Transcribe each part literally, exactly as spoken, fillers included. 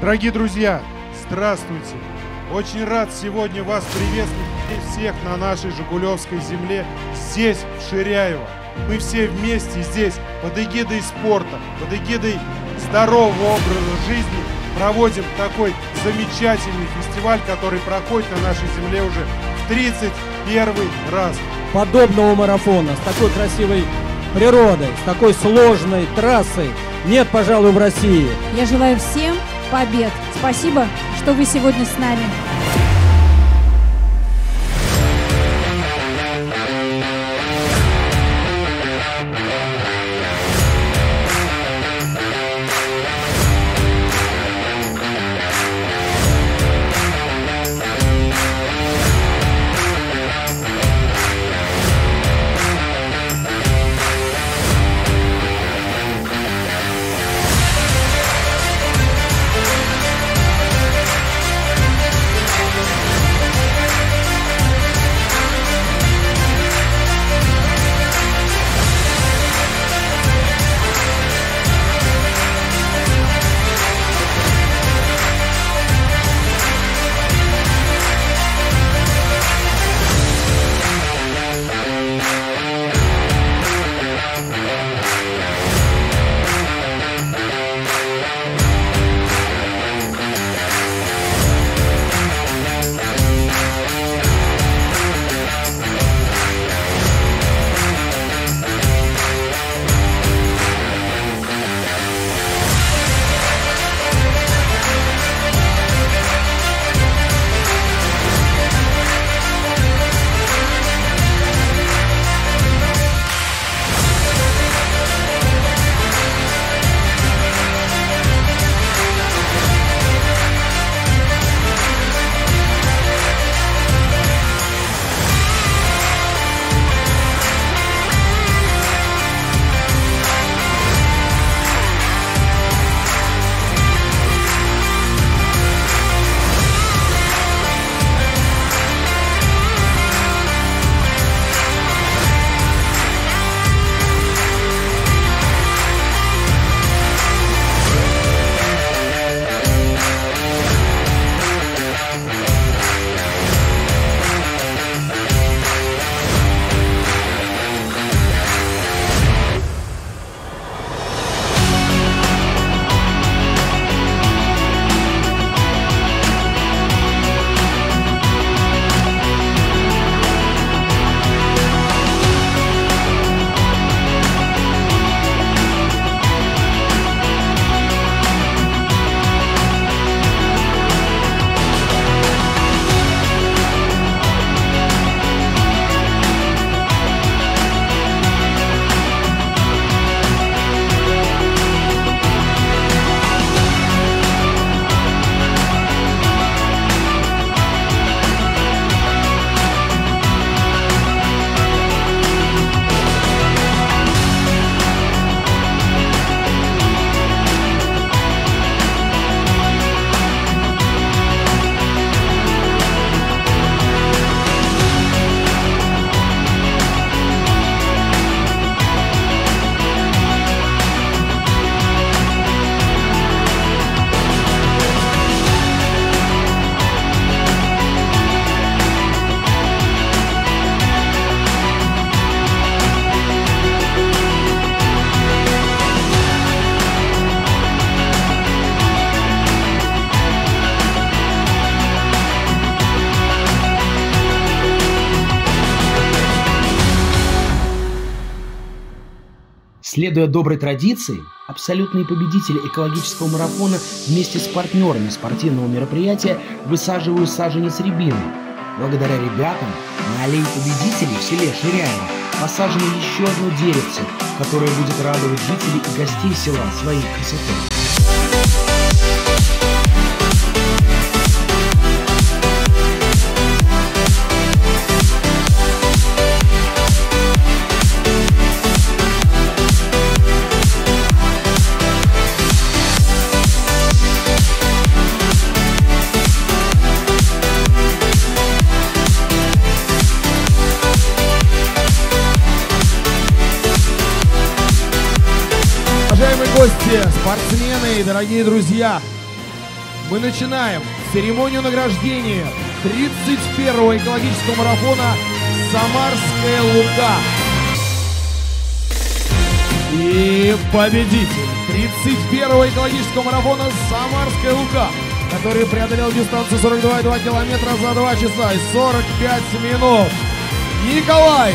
Дорогие друзья, здравствуйте! Очень рад сегодня вас приветствовать всех на нашей Жигулевской земле, здесь, в Ширяево. Мы все вместе здесь, под эгидой спорта, под эгидой здорового образа жизни, проводим такой замечательный фестиваль, который проходит на нашей земле уже в тридцать первый раз. Подобного марафона с такой красивой природой, с такой сложной трассой нет, пожалуй, в России. Я желаю всем побед. Спасибо, что вы сегодня с нами. Следуя доброй традиции, абсолютные победители экологического марафона вместе с партнерами спортивного мероприятия высаживают саженец рябины. Благодаря ребятам на аллее победителей в селе Ширяево посажено еще одно деревце, которое будет радовать жителей и гостей села своей красотой. Уважаемые гости, спортсмены и дорогие друзья, мы начинаем церемонию награждения тридцать первого экологического марафона «Самарская Лука». И победитель тридцать первого экологического марафона «Самарская Лука», который преодолел дистанцию сорок два и два километра за два часа и сорок пять минут, Николай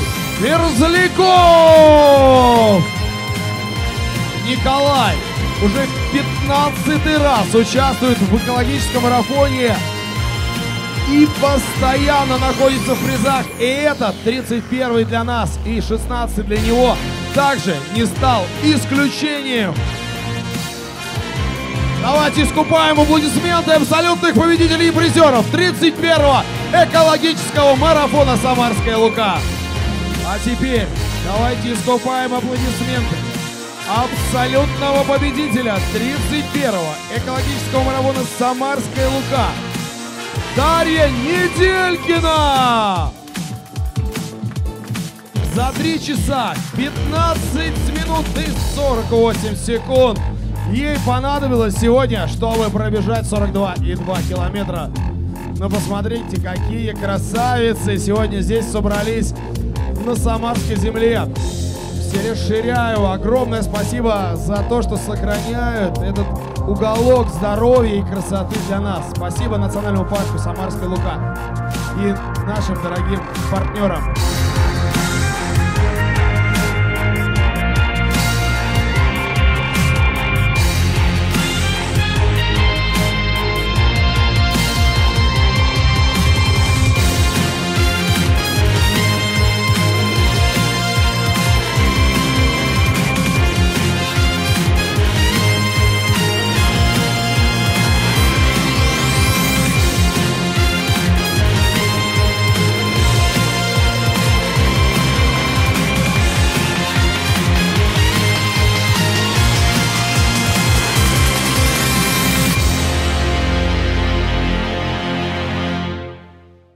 Мерзляков! Николай уже пятнадцатый раз участвует в экологическом марафоне и постоянно находится в призах. И этот тридцать первый для нас и шестнадцатый для него также не стал исключением. Давайте искупаем аплодисменты абсолютных победителей и призеров тридцать первого экологического марафона «Самарская Лука». А теперь давайте искупаем аплодисменты абсолютного победителя тридцать первого экологического марафона «Самарская Лука» Дарья Неделькина. За три часа пятнадцать минут и сорок восемь секунд ей понадобилось сегодня, чтобы пробежать сорок два и два километра. Но посмотрите, какие красавицы сегодня здесь собрались на Самарской земле. Расширяю. Огромное спасибо за то, что сохраняют этот уголок здоровья и красоты для нас. Спасибо Национальному парку «Самарская Лука» и нашим дорогим партнерам.